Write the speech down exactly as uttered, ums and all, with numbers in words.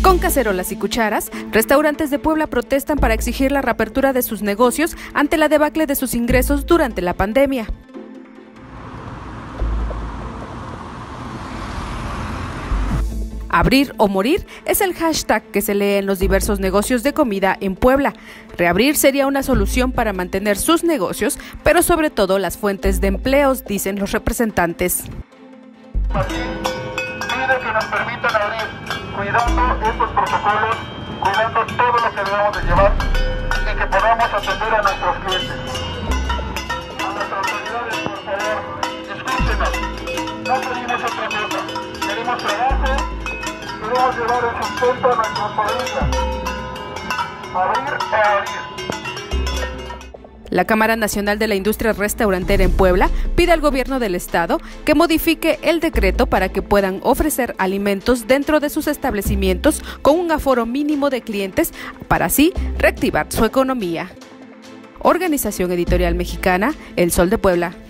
Con cacerolas y cucharas, restaurantes de Puebla protestan para exigir la reapertura de sus negocios ante la debacle de sus ingresos durante la pandemia. Abrir o morir es el hashtag que se lee en los diversos negocios de comida en Puebla. Reabrir sería una solución para mantener sus negocios, pero sobre todo las fuentes de empleos, dicen los representantes. Pide que nos permitan abrir, cuidando estos protocolos, cuidando todo lo que debemos de llevar y que podamos atender a nuestros clientes. A nuestras autoridades, por favor, escúchenos. No pedimos otra cosa. Queremos trabajo, queremos llevar el sustento a nuestras familias. Abrir o abrir. La Cámara Nacional de la Industria Restaurantera en Puebla pide al gobierno del estado que modifique el decreto para que puedan ofrecer alimentos dentro de sus establecimientos con un aforo mínimo de clientes para así reactivar su economía. Organización Editorial Mexicana, El Sol de Puebla.